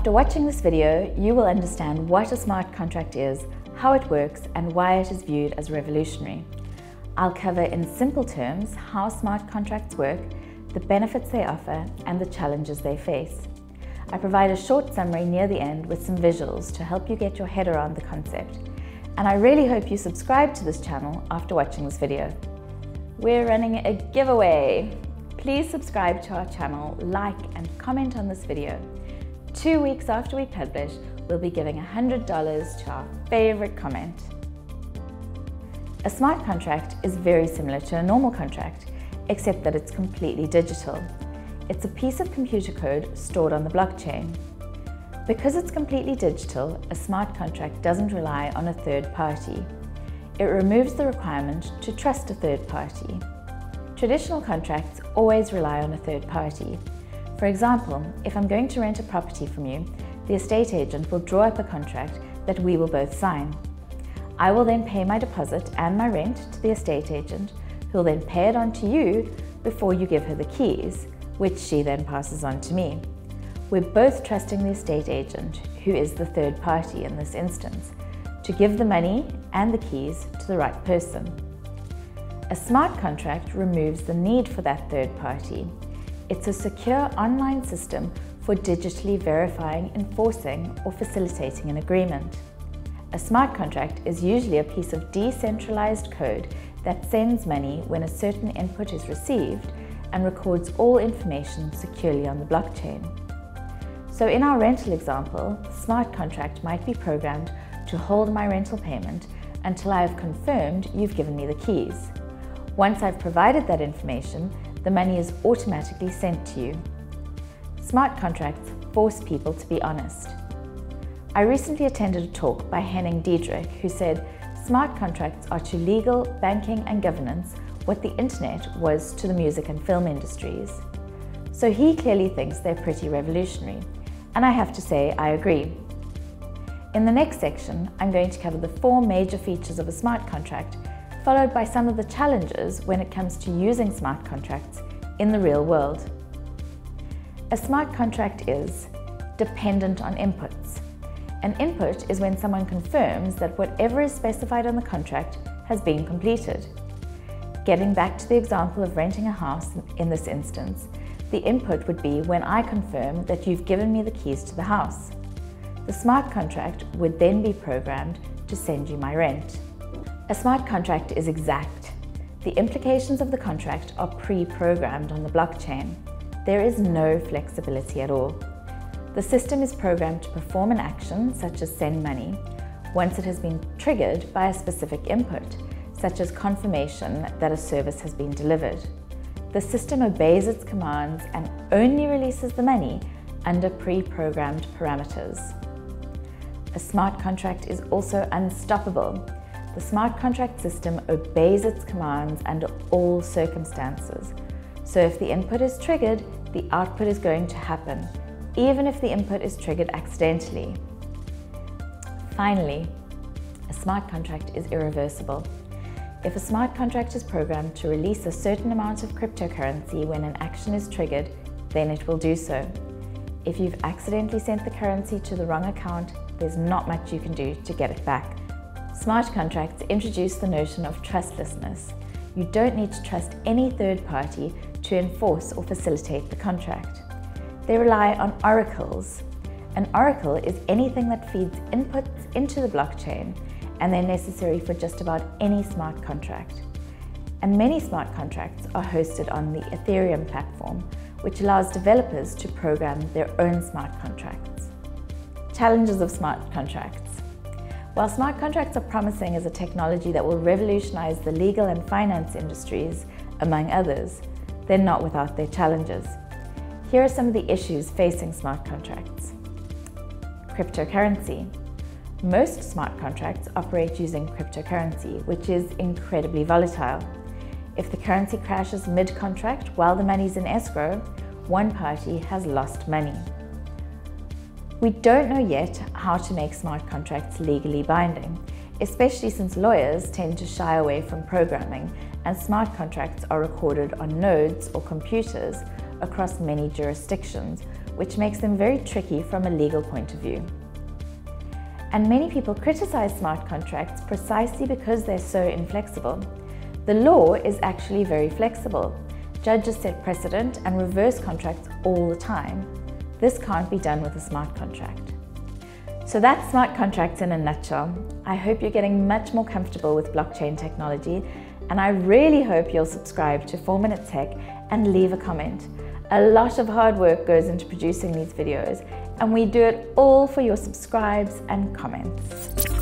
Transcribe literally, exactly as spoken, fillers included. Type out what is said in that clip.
After watching this video, you will understand what a smart contract is, how it works, and why it is viewed as revolutionary. I'll cover in simple terms how smart contracts work, the benefits they offer, and the challenges they face. I provide a short summary near the end with some visuals to help you get your head around the concept. And I really hope you subscribe to this channel after watching this video. We're running a giveaway. Please subscribe to our channel, like and comment on this video. Two weeks after we publish, we'll be giving one hundred dollars to our favorite comment. A smart contract is very similar to a normal contract, except that it's completely digital. It's a piece of computer code stored on the blockchain. Because it's completely digital, a smart contract doesn't rely on a third party. It removes the requirement to trust a third party. Traditional contracts always rely on a third party. For example, if I'm going to rent a property from you, the estate agent will draw up a contract that we will both sign. I will then pay my deposit and my rent to the estate agent, who will then pay it on to you before you give her the keys, which she then passes on to me. We're both trusting the estate agent, who is the third party in this instance, to give the money and the keys to the right person. A smart contract removes the need for that third party. It's a secure online system for digitally verifying, enforcing, or facilitating an agreement. A smart contract is usually a piece of decentralized code that sends money when a certain input is received and records all information securely on the blockchain. So in our rental example, the smart contract might be programmed to hold my rental payment until I have confirmed you've given me the keys. Once I've provided that information, the money is automatically sent to you. Smart contracts force people to be honest. I recently attended a talk by Henning Diedrich, who said, smart contracts are to legal, banking and governance what the internet was to the music and film industries. So he clearly thinks they're pretty revolutionary, and I have to say I agree. In the next section, I'm going to cover the four major features of a smart contract, followed by some of the challenges when it comes to using smart contracts in the real world. A smart contract is dependent on inputs. An input is when someone confirms that whatever is specified on the contract has been completed. Getting back to the example of renting a house in this instance, the input would be when I confirm that you've given me the keys to the house. The smart contract would then be programmed to send you my rent. A smart contract is exact. The implications of the contract are pre-programmed on the blockchain. There is no flexibility at all. The system is programmed to perform an action, such as send money, once it has been triggered by a specific input, such as confirmation that a service has been delivered. The system obeys its commands and only releases the money under pre-programmed parameters. A smart contract is also unstoppable. The smart contract system obeys its commands under all circumstances. So if the input is triggered, the output is going to happen, even if the input is triggered accidentally. Finally, a smart contract is irreversible. If a smart contract is programmed to release a certain amount of cryptocurrency when an action is triggered, then it will do so. If you've accidentally sent the currency to the wrong account, there's not much you can do to get it back. Smart contracts introduce the notion of trustlessness. You don't need to trust any third party to enforce or facilitate the contract. They rely on oracles. An oracle is anything that feeds inputs into the blockchain, and they're necessary for just about any smart contract. And many smart contracts are hosted on the Ethereum platform, which allows developers to program their own smart contracts. Challenges of smart contracts. While smart contracts are promising as a technology that will revolutionize the legal and finance industries, among others, they're not without their challenges. Here are some of the issues facing smart contracts. Cryptocurrency. Most smart contracts operate using cryptocurrency, which is incredibly volatile. If the currency crashes mid-contract while the money's in escrow, one party has lost money. We don't know yet how to make smart contracts legally binding, especially since lawyers tend to shy away from programming and smart contracts are recorded on nodes or computers across many jurisdictions, which makes them very tricky from a legal point of view. And many people criticize smart contracts precisely because they're so inflexible. The law is actually very flexible. Judges set precedent and reverse contracts all the time. This can't be done with a smart contract. So that's smart contracts in a nutshell. I hope you're getting much more comfortable with blockchain technology, and I really hope you'll subscribe to four minute Tech and leave a comment. A lot of hard work goes into producing these videos, and we do it all for your subscribes and comments.